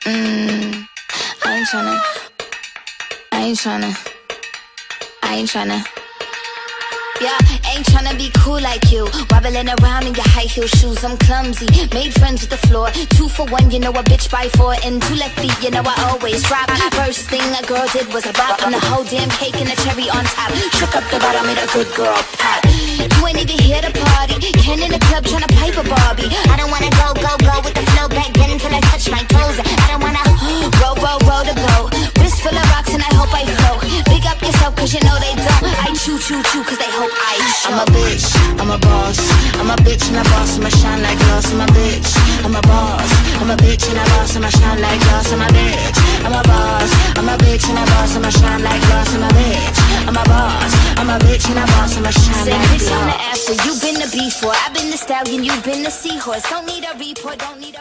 I ain't tryna, I ain't tryna, I ain't tryna. Yeah, ain't tryna be cool like you, wobbling around in your high heel shoes. I'm clumsy, made friends with the floor. 2 for 1, you know a bitch by 4. And 2 left feet, you know I always drop. First thing a girl did was a bop on the whole damn cake and the cherry on top. Shook up the bottom, made a good girl pop. You ain't even here to party, Ken in the club tryna pipe a Barbie. I don't wanna go with the flow back then till I touch my toes. I don't wanna roll the boat. Wrist full of rocks and I hope I float. Big up yourself cause you know they don't. I chew cause they hope I show. I'm a bitch, I'm a boss. I'm a bitch and a boss, I'ma shine like glass. I'm a bitch, I'm a boss. I'm a bitch and a boss, I'ma shine like glass. I'm a bitch, I'm a boss. I'm a bitch and a boss, I'ma shine like glass. I'm a bitch, I'm a boss. I'm a bitch and a boss, I'ma shine like glass. Say bitch on the after, you been the before. I've been the stallion, you been the seahorse. Don't need a report, don't need a